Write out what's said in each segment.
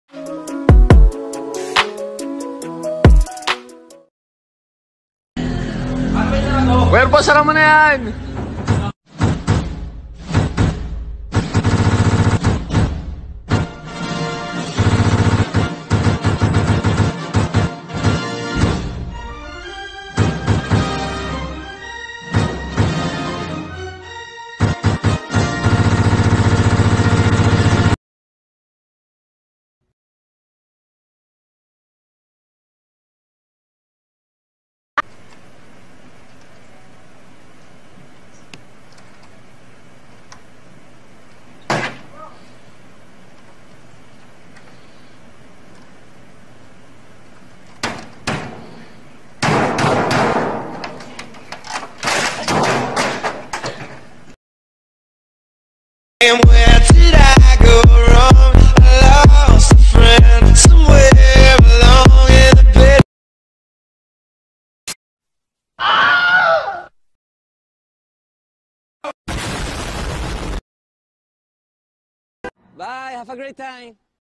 Well, pasara mo na yan! And where did I go wrong? I lost a friend somewhere along in the pit. Bye, have a great time.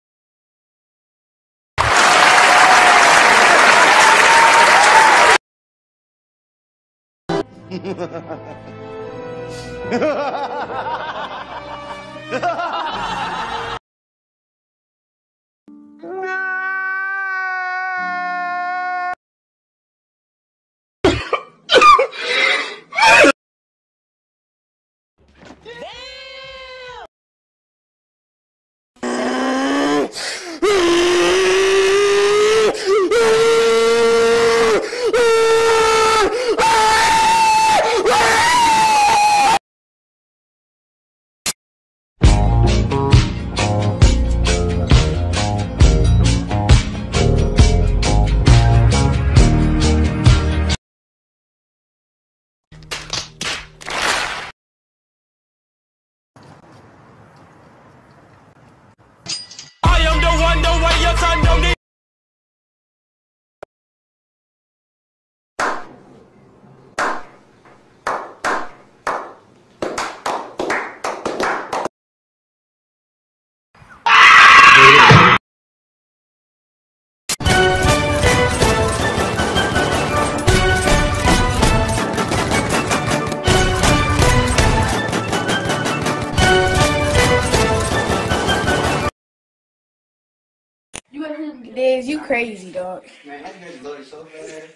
Liz, you crazy, dog. Man, I just loaded so fast.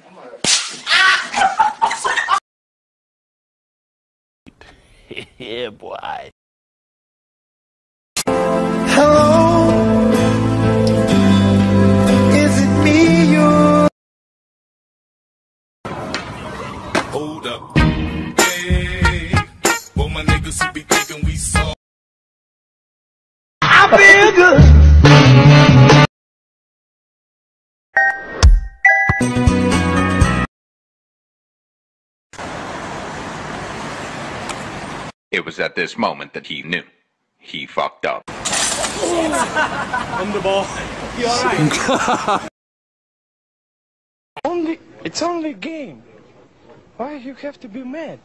Yeah, boy. Hello, is it me you? Hold up. Hey, well, my niggas who be thinking we saw. I feel good. It was at this moment that he knew. He fucked up. On the ball. You alright? It's only a game. Why you have to be mad?